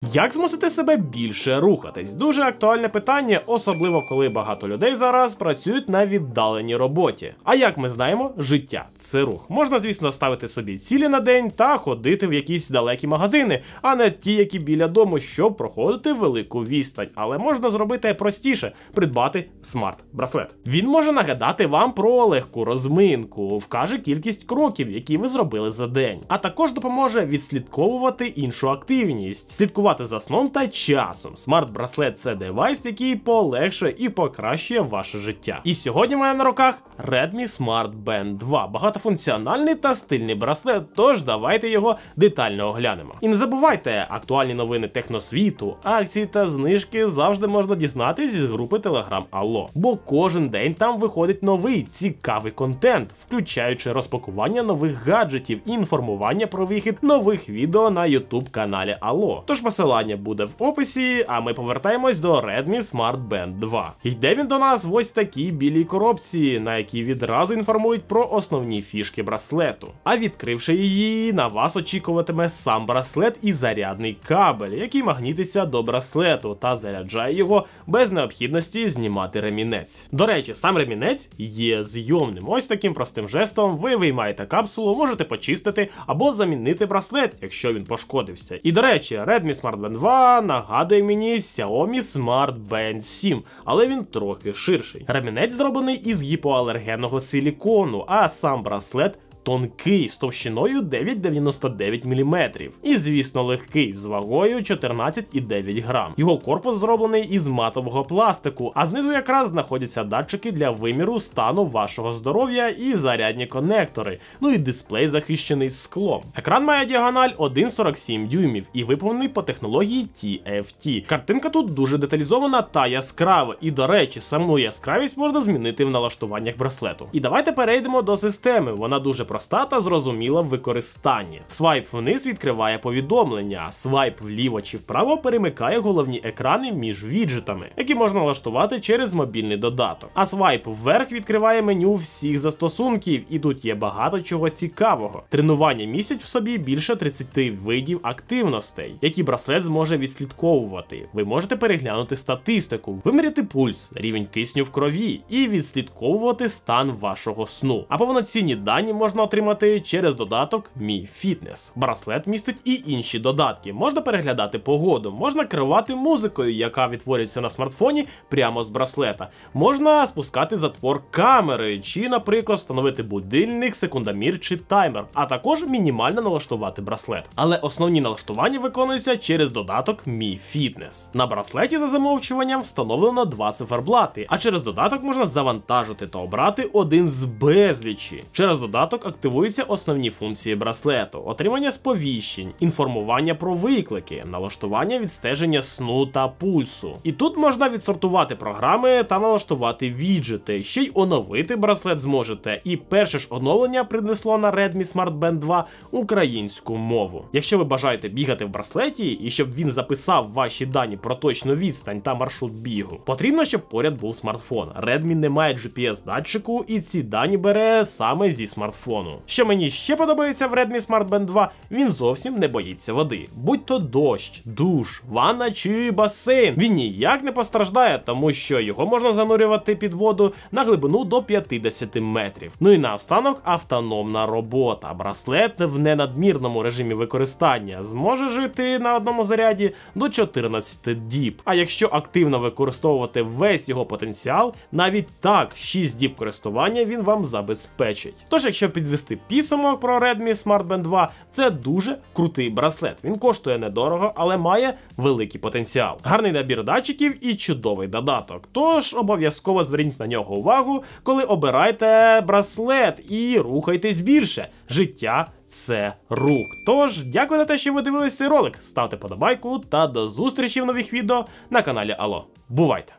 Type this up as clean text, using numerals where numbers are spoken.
Як змусити себе більше рухатись? Дуже актуальне питання, особливо коли багато людей зараз працюють на віддаленій роботі. А як ми знаємо, життя – це рух. Можна, звісно, ставити собі цілі на день та ходити в якісь далекі магазини, а не ті, які біля дому, щоб проходити велику відстань. Але можна зробити простіше – придбати смарт-браслет. Він може нагадати вам про легку розминку, вкаже кількість кроків, які ви зробили за день, а також допоможе відслідковувати іншу активність, слідкувати за сном та часом. Смарт-браслет – це девайс, який полегшує і покращує ваше життя. І сьогодні в мене на руках Redmi Smart Band 2. Багатофункціональний та стильний браслет, тож давайте його детально оглянемо. І не забувайте, актуальні новини техносвіту, акції та знижки завжди можна дізнатися зі групи Telegram Allo. Бо кожен день там виходить новий, цікавий контент, включаючи розпакування нових гаджетів і інформування про вихід нових відео на YouTube каналі Allo. Тож посилання буде в описі, а ми повертаємось до Redmi Smart Band 2. Йде він до нас в ось такій білій коробці, на якій відразу інформують про основні фішки браслету. А відкривши її, на вас очікуватиме сам браслет і зарядний кабель, який магнітиться до браслету та заряджає його без необхідності знімати ремінець. До речі, сам ремінець є зйомним. Ось таким простим жестом ви виймаєте капсулу, можете почистити або замінити браслет, якщо він пошкодився. І до речі, Redmi Smart Band 2 нагадує мені Xiaomi Smart Band 7, але він трохи ширший. Ремінець зроблений із гіпоалергенного силікону, а сам браслет тонкий, з товщиною 9,99 мм. І, звісно, легкий, з вагою 14,9 грам. Його корпус зроблений із матового пластику, а знизу якраз знаходяться датчики для виміру стану вашого здоров'я і зарядні конектори, ну і дисплей захищений склом. Екран має діагональ 1,47 дюймів і виповнений по технології TFT. Картинка тут дуже деталізована та яскрава, і, до речі, саму яскравість можна змінити в налаштуваннях браслету. І давайте перейдемо до системи, вона дуже проста та зрозуміла в використанні. Свайп вниз відкриває повідомлення, а свайп вліво чи вправо перемикає головні екрани між віджитами, які можна налаштувати через мобільний додаток. А свайп вверх відкриває меню всіх застосунків, і тут є багато чого цікавого. Тренування містять в собі більше 30 видів активностей, які браслет зможе відслідковувати. Ви можете переглянути статистику, виміряти пульс, рівень кисню в крові і відслідковувати стан вашого сну. А повноцінні дані можна отримати через додаток Mi Fitness. Браслет містить і інші додатки. Можна переглядати погоду, можна керувати музикою, яка відтворюється на смартфоні прямо з браслета. Можна спускати затвор камери, чи, наприклад, встановити будильник, секундомір чи таймер, а також мінімально налаштувати браслет. Але основні налаштування виконуються через додаток Mi Fitness. На браслеті за замовчуванням встановлено 2 циферблати, а через додаток можна завантажити та обрати один з безлічі. Через додаток активуються основні функції браслету: отримання сповіщень, інформування про виклики, налаштування відстеження сну та пульсу. І тут можна відсортувати програми та налаштувати віджити, ще й оновити браслет зможете. І перше ж оновлення принесло на Redmi Smart Band 2 українську мову. Якщо ви бажаєте бігати в браслеті і щоб він записав ваші дані про точну відстань та маршрут бігу, потрібно, щоб поряд був смартфон. Redmi не має GPS-датчику і ці дані бере саме зі смартфону. Що мені ще подобається в Redmi Smart Band 2, він зовсім не боїться води. Будь то дощ, душ, ванна чи басейн, він ніяк не постраждає, тому що його можна занурювати під воду на глибину до 50 метрів. Ну і наостанок автономна робота. Браслет в ненадмірному режимі використання зможе жити на одному заряді до 14 діб. А якщо активно використовувати весь його потенціал, навіть так 6 діб користування він вам забезпечить. Тож, якщо підвести підсумок про Redmi Smart Band 2, це дуже крутий браслет. Він коштує недорого, але має великий потенціал. Гарний набір датчиків і чудовий додаток. Тож обов'язково зверніть на нього увагу, коли обираєте браслет, і рухайтесь більше. Життя – це рух. Тож, дякую за те, що ви дивились цей ролик. Ставте подобайку та до зустрічі в нових відео на каналі Allo. Бувайте!